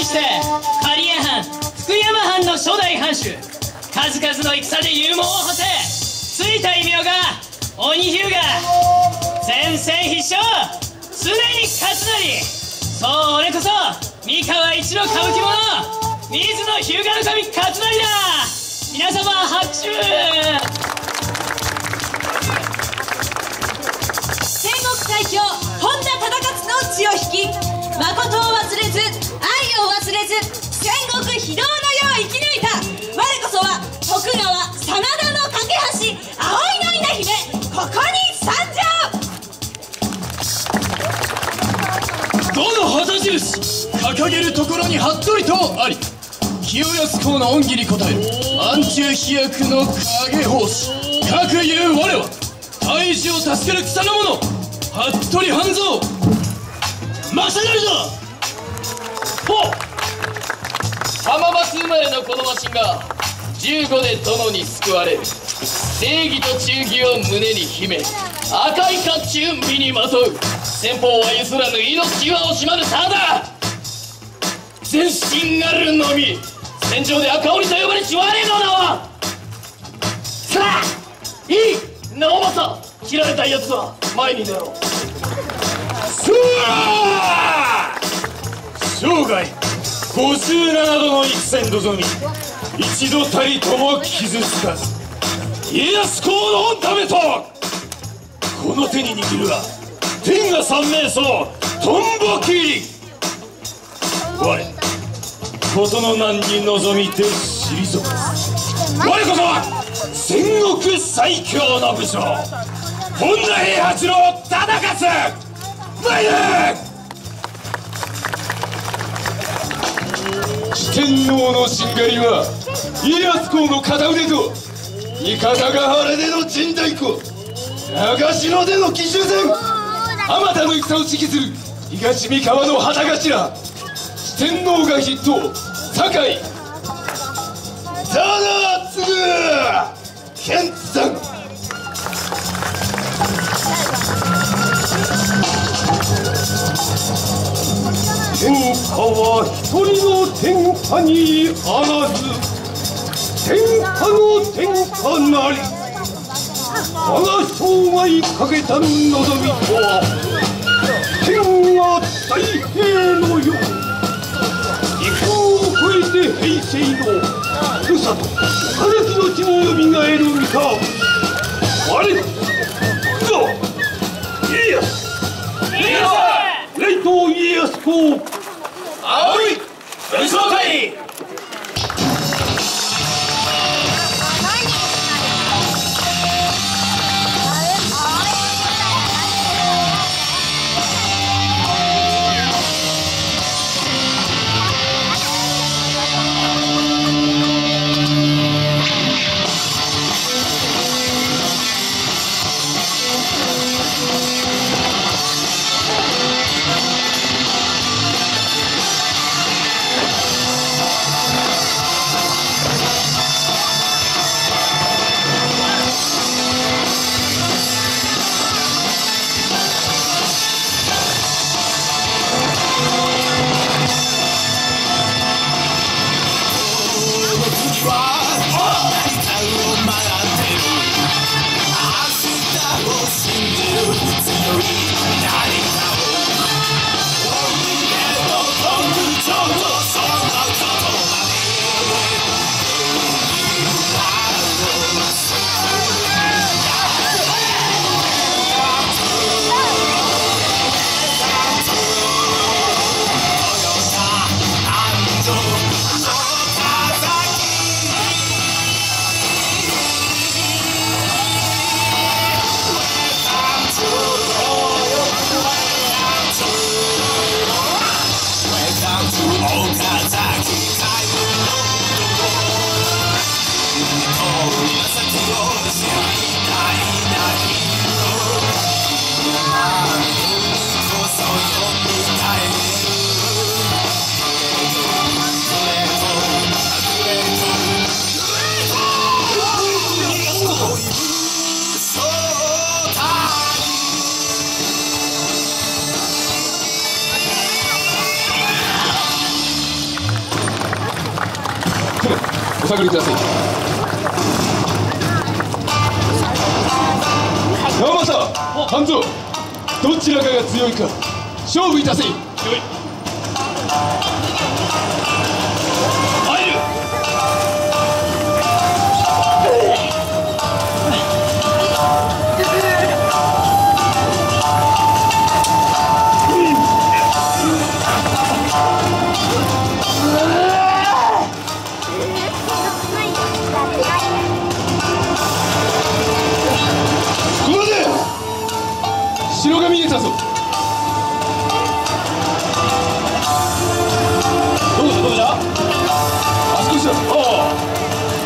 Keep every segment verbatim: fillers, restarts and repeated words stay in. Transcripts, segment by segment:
して刈谷藩福山藩の初代藩主、数々の戦で勇猛を馳せ、ついた異名が鬼日向。前戦必勝、常に勝つなり。そう、俺こそ三河一の歌舞伎者、水野日向守勝成だ。皆様拍手。 戦国最強本田忠勝の血を引き、誠を忘れず愛を忘れず戦国非道の世を生き抜いた我こそは徳川真田の架け橋、葵の稲姫、ここに参上。 どの旗印掲げるところに服部とあり、清安公の恩義に応える暗中飛躍の影法師、かくいう我は大事を助ける草の者、服部半蔵正成ぞ。 ほう、浜松生まれのこのマシンがじゅうごで殿に救われる。正義と忠義を胸に秘め、赤い甲冑身にまとう。先方は譲らぬ命は惜しまぬただ全身あるのみ。戦場で赤鬼と呼ばれし我の名は、さあいい直政。切られたやつは前に出ろ。 そら生涯ごじゅうななどの戦に臨み、一度たりとも傷つかず、家康公のためとこの手に握るは天下三名僧トンボ切り。我事の難に臨みて退かず、我こそは戦国最強の武将本田平八郎忠勝参る。天皇のしんがりは家康公の片腕と三方ヶ原での陣太鼓、長篠での奇襲戦、浜田の戦を指揮する東三河の旗頭、天皇が筆頭酒井忠次健さん。天下は一人の天下にあらず、天下の天下なり。我が生涯かけた望みとは天下太平の世。時空を超えて平成のふるさと枯木の地によみがえる三河、我ぞ家康。 家康霊東家康公葵武将隊。 探りください。山本、半蔵、どちらかが強いか勝負いたせ。よい。入る。城が見えたぞ。どこだどこだ。あそこじゃ。おお。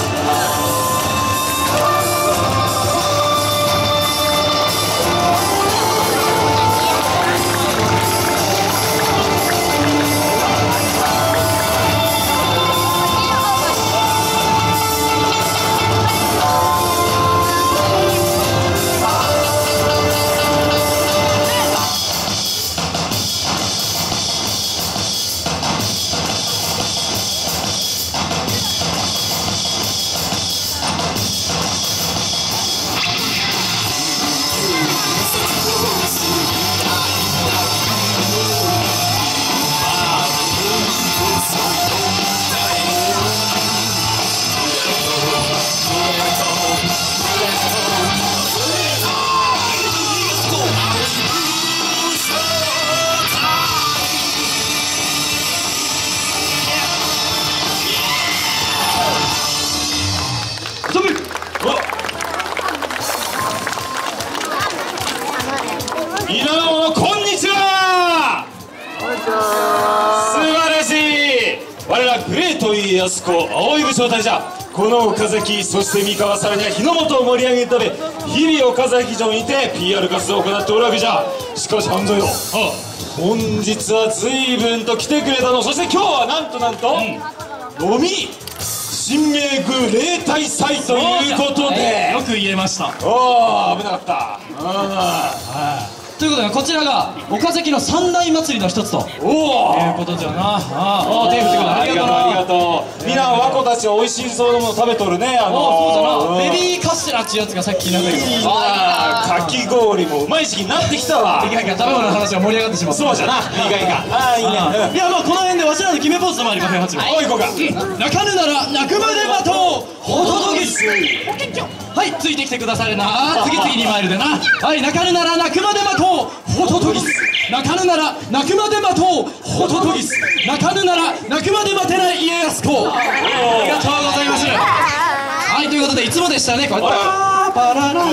皆の者こんにちは。素晴らしい。我らグレート家康公青い武将隊じゃ。この岡崎、そして三河、さらには日の本を盛り上げるため日々岡崎城にて ピーアール 活動を行っておるわけじゃ。しかし半蔵よ、本日は随分と来てくれたの。そして今日はなんとなんと、うん、飲み神明宮例大祭ということで、 よく言えました。 おお、危なかった。ああということで、こちらが岡崎の三大祭りの一つとおおいうことじゃな。ああ、手振ってくれありがとうありがとう。みんな和子たちは美味しそうなもの食べとるね。あのそうじゃな、 うんベビーカステラっていうやつがさっき気になったけど、 いいなあ、かき氷もうまい時期になってきたわ。 いかいか食べ物の話が盛り上がってしまった。 そうじゃな、いいかいいか。ああいいね。 いや、まあこの辺でわしらの決めポーズでもありカフェ八郎。 おい行こうか。 泣かぬなら泣くまで待とうホトトギス。はい、ついてきてくださるな。次々に参るでな。はい、泣かぬなら泣くまで待とうホトトギス。泣かぬなら泣くまで待とうホトトギス。泣かぬなら泣くまで待てない家康公。ありがとうございます。はい、ということでいつもでしたね。こうやってパラララララ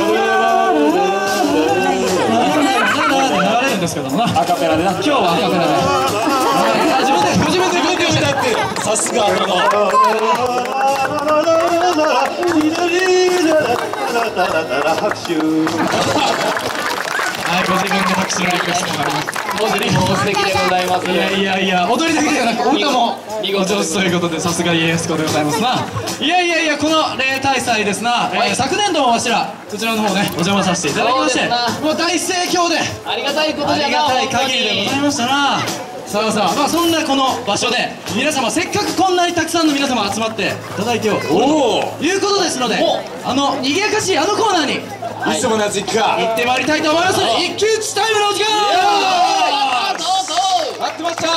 ラ流れるんですけどもな。 アカペラでな。 今日はアカペラで。自分で自分で自分で歌って。さすがあの。 拍手。 はい、ご自分で拍手のリクエストがあります。 踊りも素敵でございます。 いやいやいや、踊りだけではなく歌もお上手ということで、さすが家康公でございますな。いやいやいや、この例大祭ですな、えー、昨年度もわしらこちらの方ねお邪魔させていただきまして、もう大盛況でありがたいことあじゃな。 りがたい限りでございましたな。さあさあ、まあそんなこの場所で皆様、せっかくこんなにたくさんの皆様集まっていただいておるということですので、あの賑やかしいあのコーナーにいつものやつ行くか。 行ってまいりたいと思います。一騎打ちタイムのお時間。 待ってました。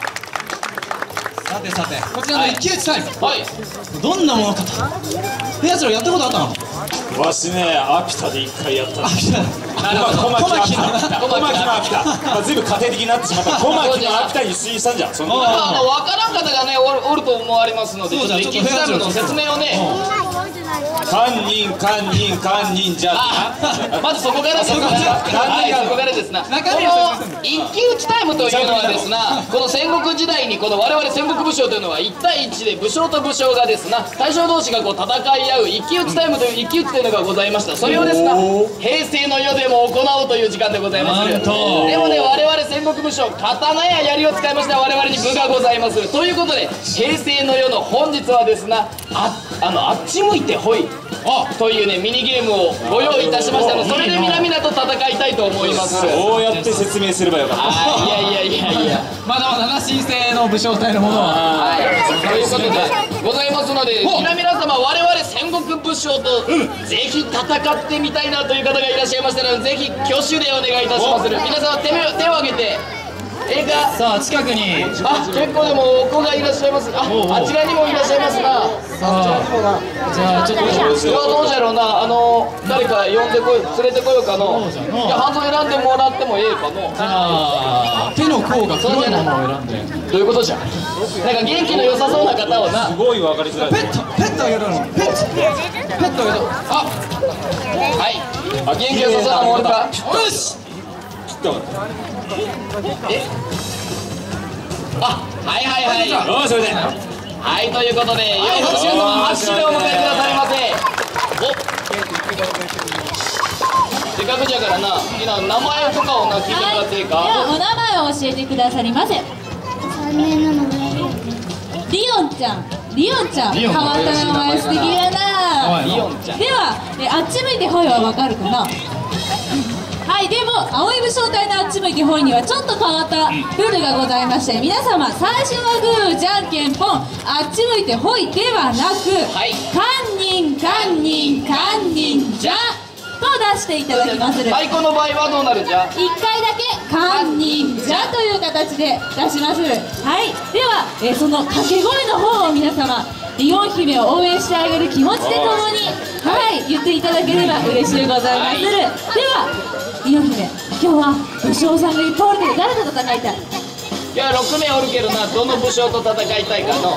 さてさて、こちらの一騎打ちタイム、 はい。 どんなものかと。ペアチロやったことあったの？ わしね、秋田で一回やったの。 秋田。 なるほど。 小牧の秋田。 小牧の秋田。 まあ、ずいぶん家庭的になってしまった。小牧の秋田に出演したんじゃん。そのまあ、あの分からん方がねおる、おると思われますので、ちょっと一騎打ちタイムの説明をね。 堪忍堪忍堪忍じゃあ、まずそこからですね。はい、そこからですな。こ中身の一騎打ちタイムというのはですな、この戦国時代にこの我々戦国武将というのはいち対いちで武将と武将がですな、大将同士がこう戦い合う一騎打ちタイムという一騎打ちというのがございました。それをですな、平成の世でも行おうという時間でございます。 なんとでもね、我々戦国武将、刀や槍を使いまして我々に武がございます。ということで、平成の世の本日はですな、ああのあっち向いてほいというねミニゲームをご用意いたしましたので、それで皆々と戦いたいいと思います。 こうやって説明すればよかった。 あいやいやいやいやまだまだな新生の武将隊のものははいということでございますので、皆皆様我々戦国武将とぜひ戦ってみたいなという方がいらっしゃいましたら、ぜひ挙手でお願いいたします。皆様手を手を挙げて。ええか。 さあ近くにあ、結構でもお子がいらっしゃいます。あ、あちらにもいらっしゃいますな。 さあじゃあちょっといやどうじゃろうな、あの誰か呼んでこい、連れてこようかの。いや半蔵選んでもらってもええかの。 じゃあ手の甲が黒いものを選んでどういうことじゃ。なんか元気の良さそうな方をな。 すごい分かりづらい。 ペットペットあげるのペットペットあげるあはい。あ、元気良さそうなもんおるか。 よしえあ、はいはいはいおおそれではい、ということでよいほど皆様拍手でお迎えくださいませ。おせっかくじゃからな、みんな名前とかをな聞いてもらっていいか。 ではお名前を教えてくださりませ。リオンちゃん、リオンちゃん、変わった名前素敵やな。 リオンちゃん。 ではえあっち向いてほいはわかるかな。はい、でも青い武将隊のあっち向いてほいにはちょっと変わったルールがございまして、皆様最初はグーじゃんけんぽん、あっち向いてほいではなく、 はいカンニンカンニンカンニンじゃと出していただきまする。 太鼓の場合はどうなるんじゃ。 いっかいだけ「カンニンじゃ」という形で出しまする。はい、では、えーその掛け声の方を皆様リオン姫を応援してあげる気持ちでともに、はい、言っていただければ嬉しいございまする。ではリオン姫、今日は武将さんがいっぱいおるけど誰と戦いたい？ いやろくめいおるけどな、どの武将と戦いたいかの。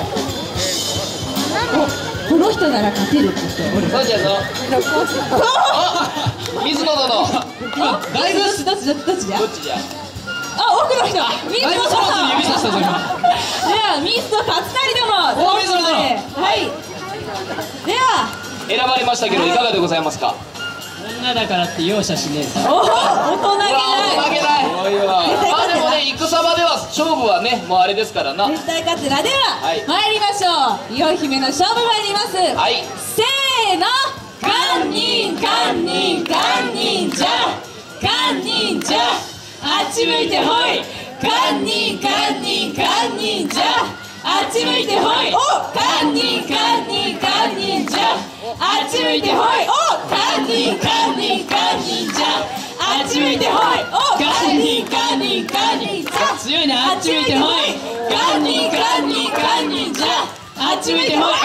お、この人なら勝てるって人おる。 そうじゃぞ。あ、水野殿。 あ、だいぶどっちどっちどっちどっちじゃ？ どっちじゃ。 あ、奥の人、水野だいぶそらずに指さしたぞ今ではミスト勝成殿、 お水野殿、 はい。では選ばれましたけどいかがでございますか。 女だからって容赦しねえさ。 おお、大人げうわない。 負けない。まあでもね、戦場では勝負はねもうあれですからな。 絶対勝つな。では、 はい参りましょう。リオン姫の勝負参ります。 はい。 せーの、カンニンカンニンカンニンじゃ、カンニンじゃ、あっち向いてほい。カンニンカンニンカンニンじゃ、あっち向いてほい。カンニンカンニンカンニンじゃ、あっち向いてほい。カンニンカンニンカンニンじゃ、あっち向いてほい。カンニンカンニンカンニンじゃ、 強いな、あっち向いてほい。 カンニンカンニンカンニンじゃ、あっち向いてほい。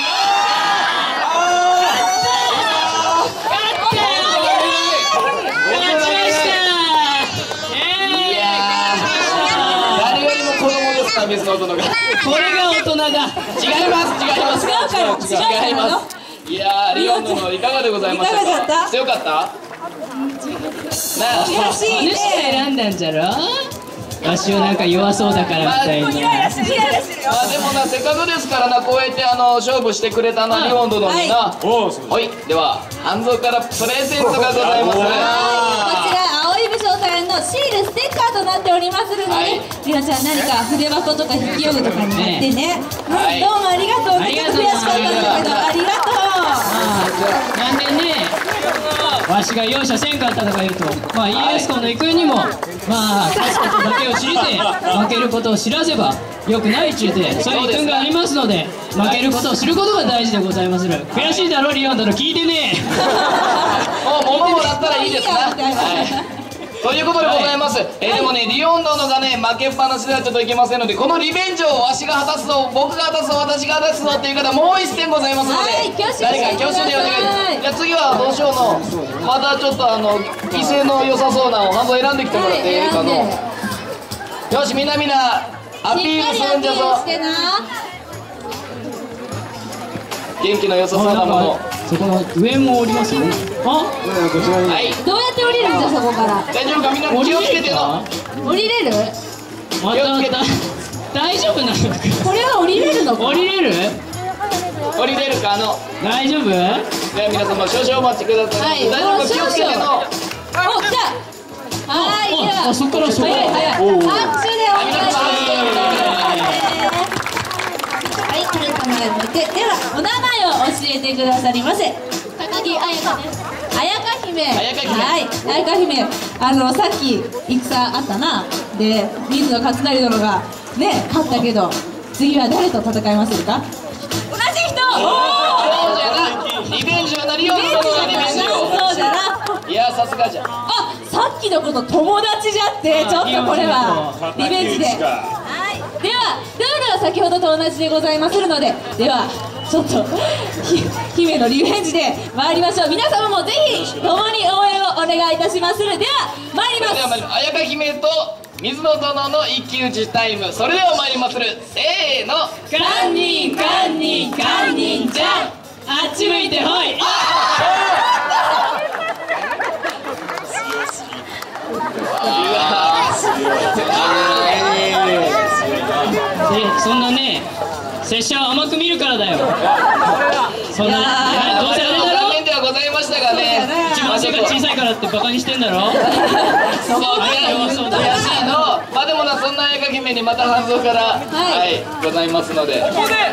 誰よりも子供ですから水野殿が。 これが大人だ。 違います違います違うから違うから違いますいやーリオン殿いかがでございましたか。 いかがだった強かったなあ。 悔しいお主が選んだんじゃろ。わしをなんか弱そうだからみたいな。 イライラしてるイライラしてるよ。 まあでもな、せっかくですからな、こうやってあの勝負してくれたな、リオン殿にな。 おおそうはい、では半蔵からプレゼントがございます。 こちら青い武将隊のシールステッカーとなっておりますので、 はいリオちゃん何か筆箱とか筆記用具とかになってね、 はいどうもありがとう。 ありがとうちょっと悔しかったんだけどありがとう。 なんでね、わしが容赦せんかったとか言うと、まあ家康公の行くにも、まあ勝つことだけを知りて負けることを知らせばよくないっちゅうて、そういう意見がありますので、負けることを知ることが大事でございまする。悔しいだろリオン殿、聞いてねもう物もらったらいいですな。 いいよみたいなはいということでございます、えーでもね、リオン殿がね負けっぱなしではちょっといけませんので、このリベンジをわしが果たすぞ、僕が果たすぞ、私が果たすぞっていう方もう一戦ございますので、 はい挙手して誰か挙手でお願い。じゃあ次はどうしようの、またちょっとあの威勢の良さそうなのを半分選んできてもらっていいかの。よし、みんなみんなアピールするんじゃぞ。 しっかりアピールしてな。 元気の良さえ。 そうなもの。 そこの上もおりますよね。あ、 はい、 どうやって降りるんじゃそこから。 大丈夫か、みんな気をつけての。 降りれる？ またまた大丈夫なのか。 これは降りれるのか。 降りれる？ 降りれるかの。 大丈夫？ では皆様少々お待ちください。 はい大丈夫か、気をつけての。 お、来た。はい、ではあ、そっからそっから早い早い。拍手でお願いします。はい、カメラ向いて、ではお名前を教えてくださりませ。 高木彩香です。 綾香姫姫、 綾香姫はい、綾香姫、あのさっき戦あったな。で、水野勝成殿がね勝ったけど、次は誰と戦いますか？同じ人。おそうじゃな、リベンジは何をするのがリベンジを。 そうじゃな。 いや、さすがじゃ。 あ、さっきのこと友達じゃって、ちょっとこれはリベンジで。はい。ではルールは先ほどと同じでございまするので、ではちょっとひ姫のリベンジで参りましょう。皆様もぜひ共に応援をお願いいたしまする。では参りそれではます。 参ります。綾香姫と水野殿の一騎打ちタイム。それでは参りまする。せーの。 カンニンカンニンカンニンじゃん、あっち向いてほい。で、そんなね、拙者を甘く見るからだよ。そんな、いやどうせあれだろ、 残念ではございましたがね、 一番背が小さいからってバカにしてんだろ。 そうね、 そうだ悔しいの。まあでもな、そんな綾香姫にまた半蔵からはいございますので、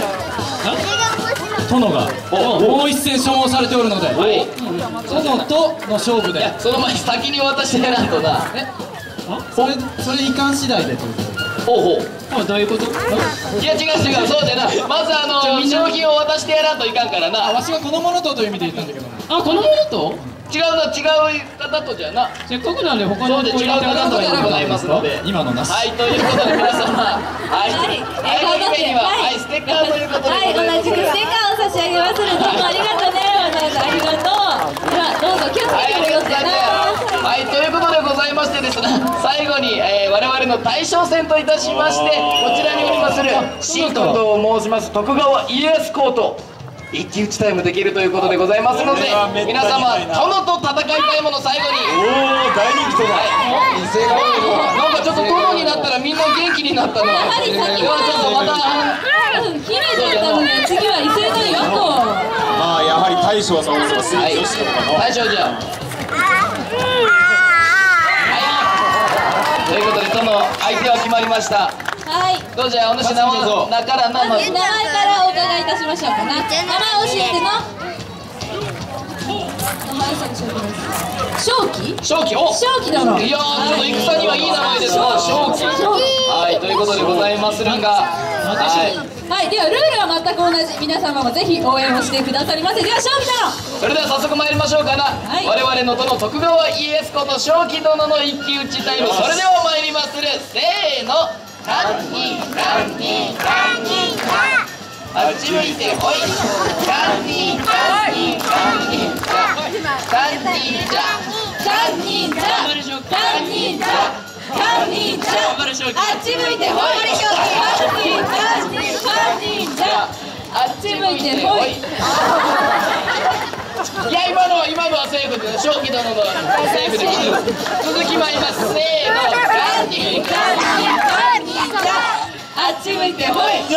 殿がもう一戦所望されておるので、 はい殿との勝負で、 いや、その前に先に渡してやらんとな。 それそれいかん次第でということで。 ほうほう。 あ、どういうこと？ いや違う違う、そうじゃな。まずあの商品を渡してやらんといかんからあ、 な。 わしはこのものとという意味で言ったんだけどな。 あ、このものと？ 違うな、違う方とじゃな。 せっかくなんで他のそうで違う方とでございますので。 今のなし。 はい、ということで皆様、はい、綾香姫にははいステッカーということで。 はい、同じくステッカーを差し上げまする。どうもありがとうね、わざわざありがとう。ではどうぞ気をつはい、 けて戻ってな。 はい、ということでございましてですね、最後に、えー、我々の大将戦といたしまして、こちらにおりまするシートと申します徳川家康公と一騎打ちタイムできるということでございますので、皆様殿と戦いたいもの最後に。 おお、大人気とだ。 なんかちょっと殿になったらみんな元気になったな。 やはり先ではちょっとまた姫だったのに次は伊勢のよと。 まあやはり大将さんはすはい、 ごい女子とかの。 大将じゃ。ということで殿、相手は決まりました。 はい。 どうじゃ、お主名はなからな、まず。 名前からお伺いいたしましょうかな。名前教えての。名前さん正気。 正気、お。 正気殿。 いやー、ちょっと戦にはいい名前ですな、正気。はい、ということでございまするが、はい。 はい、ではルールは全く同じ。皆様もぜひ応援をしてくださりませ。では正気殿。 それでは早速参りましょうかな。 い我々の殿徳川家康公と正気殿の一騎打ちタイム。それでは参りまする。せーの。カンニンカンニンカンニンあっち向いてほい。カンニンカンニンカンニンカンニンカンニンじゃカンニンじゃカンニンじゃカンニンじゃあっち向いてほい。カンニンカンニンカンニンじゃあっち向いてほい。 いや、今のは今のはセーフで、正気殿のセーフで続きまいります。せーの。カンニンカンニンカンニンじゃあっち向いてほい。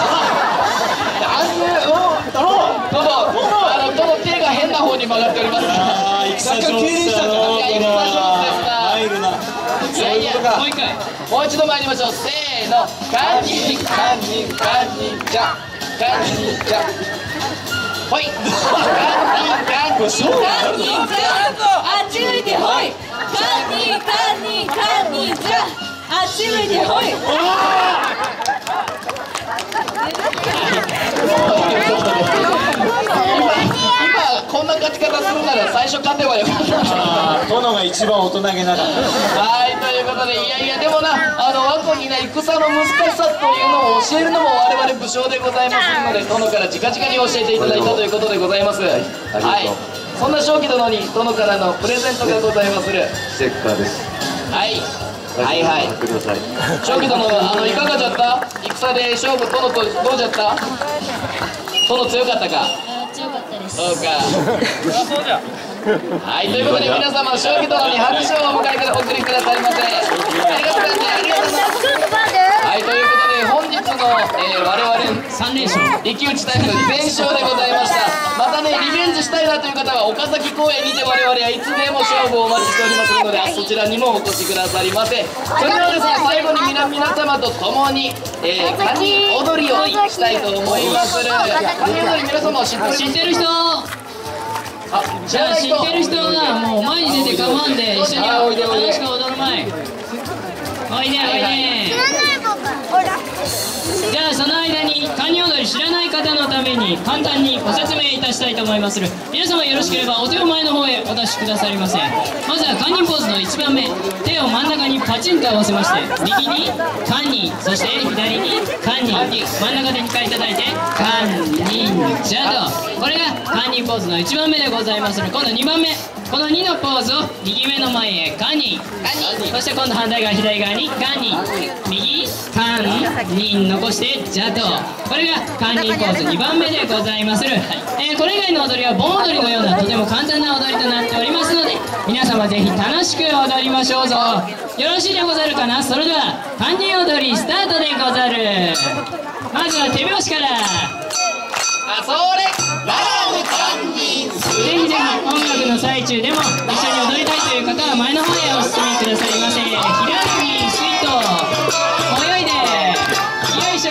あの、どの手が変な方に曲がっております。 ああ、戦上手だの。 いや、戦上手ですな。 入るな。 いやいや、もう一回、もう一度参りましょう。せーの。カンニンカンニンカンニンじゃカンニンじゃほい。カンニンカンニンカンニンじゃあっち向いてほい。カンニンカンニンカンニンじゃあっち向いてほい。 今こんな勝ち方するなら最初勝てばよかった。 あー、殿が一番大人げなかった。 はい、ということで、いやいやでもな、あの和子にね、戦の難しさというのを教えるのも我々武将でございますので、殿から直々に教えていただいたということでございます。はい、そんな正気殿に殿からのプレゼントがございまする。 ステッカーです。 はいはいはい。 ください。 正気殿、あのいかがじゃった？戦で勝負殿とどうじゃった？殿強かったか？ 強かったです。 そうか。そうじゃ。はい、ということで皆様、正気殿に拍手をお迎えくだお送りくださいませ。ありがとうございます。ありがとうございます。はい、ということで本日の、えー、我々 さん連勝一騎打ちタイムの全勝でございました。またね、リベンジしたいなという方は岡崎公園にて我々はいつでも勝負をお待ちしておりますので、そちらにもお越しくださりませ。それではですね、最後に皆皆様と共に、えー、カニ踊りをしたいと思いまする。カニ踊り皆様は知ってる？ 知ってる人？ じゃあ知ってる人はもう前に出て構わんで一緒に楽しく踊るまい。おいでおいで。じゃあその間にカニ踊り知らない方のために簡単にご説明いたしたいと思いまする。皆様よろしければお手を前の方へお出しくださりませ。まずはカンニンポーズのいちばんめ、手を真ん中にパチンと合わせまして、右にカンニン、そして左にカンニン、真ん中でにかいいただいてカンニンジャと、これがカンニンポーズのいちばんめでございまする。今度にばんめ、このにのポーズを右目の前へカンニン、そして今度反対側左側にカンニン、右カンニン残してジャと、これがカンニンポーズにばんめでございまする。えー、これ以外の踊りは盆踊りのようなとても簡単な踊りとなっておりますので、皆様ぜひ楽しく踊りましょうぞ。よろしいでござるかな。それではカンニン踊りスタートでござる。まずは手拍子から。 あ、それぜひぜひ音楽の最中でも一緒に踊りたいという方は前の方へお進みくださいませ。平泳ぎスイート泳いでよいしょ。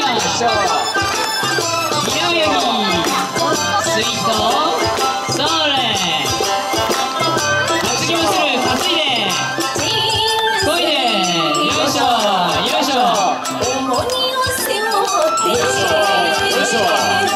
平泳ぎスイートそれ担ぎまする、担いでこいでよいしょよいしょ。 重荷を背負ってよいしょ。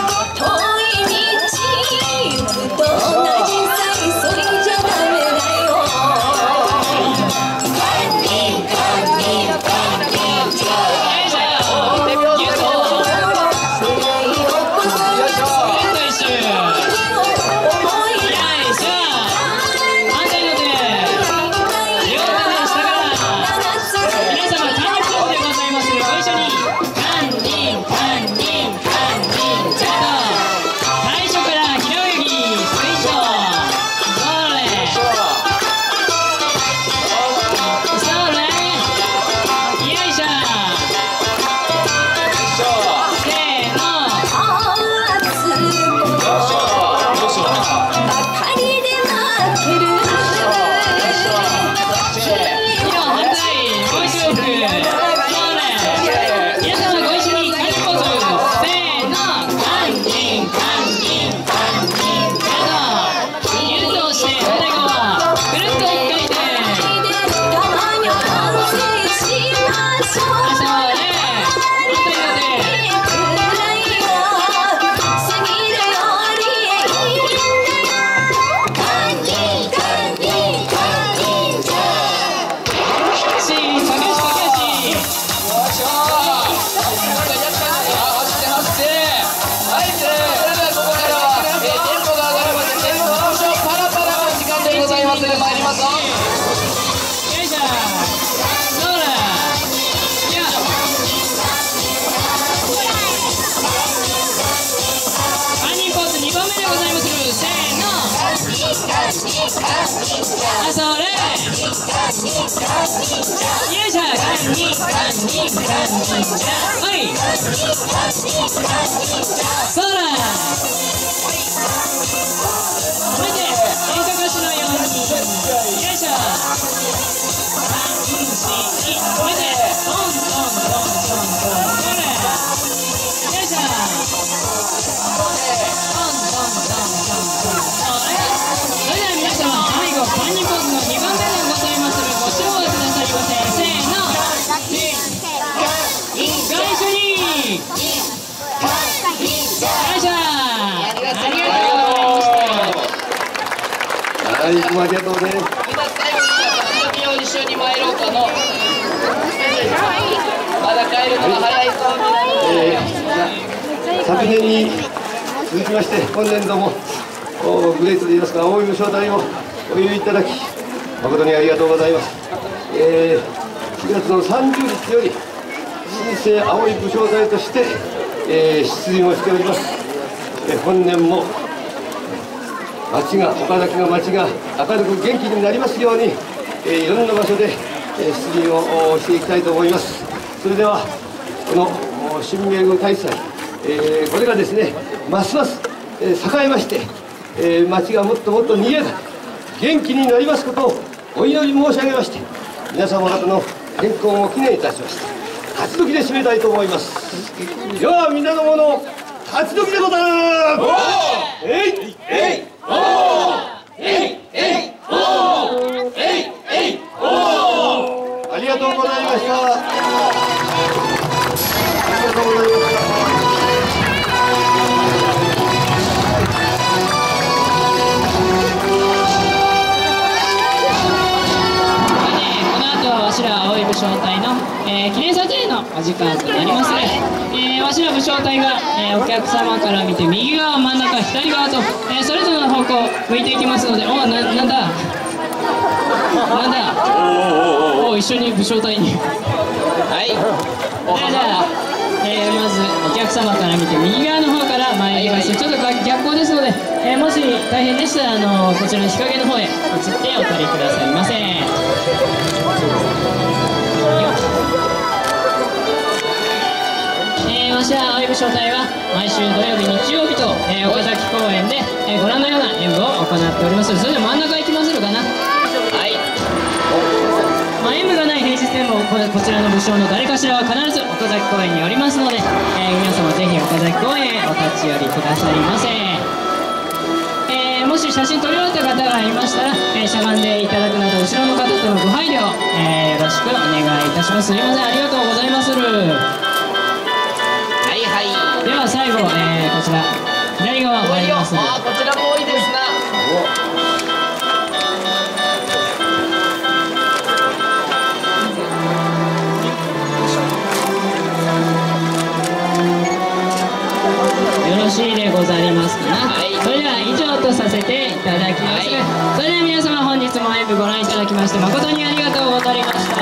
あ、それよいしょ。カンニンカンニンカンニンじゃはい。そら止めて演歌歌手のようによいしょ。さん、よん、止めてトントントントントン、それよいしょ。トントントントントン、それ。それでは皆様最後カンニンポーズのにばんめでございまする。ご唱和くださりませ。せーのご一緒によいしょ。ありがとうございました。 はい、いつもありがとうね。 みんな最後に続きを一緒に参ろうかの。まだ帰るのが早いそうになるので、 えー、昨年に続きまして今年度もグレートで言いますか青い武将隊をお入れいただき誠にありがとうございます。えー、しがつのさんじゅうにちより新生青い武将隊として、えー、出陣をしております。えー、本年も町が岡崎の町が明るく元気になりますように、えー、いろんな場所で、えー、出陣をしていきたいと思います。それではこの新名宮大祭、えー、これがですねますます、えー、栄えまして、えー、町がもっともっと賑やか元気になりますことをお祈り申し上げまして、皆様方の健康を記念いたしまして勝ち時で締めたいと思います。ではみんなのもの勝ち時でござる。えいえいおーがとうございました。ありがとうございました。 わしら青い武将隊の、えー、記念撮影のお時間となりますね、えー、わしら武将隊が、えー、お客様から見て右側真ん中左側と、えー、それぞれの方向向いていきますので、おな、なんだなんだおお一緒に武将隊にはい、おはじゃあ、えー、まずお客様から見て右側の方から参ります。ちょっと逆光ですので、えー、もし大変でしたらあのこちらの日陰の方へ移ってお借りくださいませ。えー、わしら青い武将隊は毎週土曜日日曜日と、えー、岡崎公園で、えー、ご覧のような演舞を行っております。それで真ん中行きまするかな。はい、まあ、演舞がない平日でも こ, こちらの武将の誰かしらは必ず岡崎公園におりますので、えー、皆様ぜひ岡崎公園へお立ち寄りくださいませ。もし写真撮り終わった方がいましたら、えー、しゃがんでいただくなど後ろの方とのご配慮、えー、よろしくお願いいたします。すいません、ありがとうございまする。はいはい、では最後、えー、こちら左側参りますので、 あこちらも多いですな。 よろしいでございますかな。はい、それでは以上とさせていただきます。はい、それでは皆様本日も演舞ご覧いただきまして誠にありがとうございました。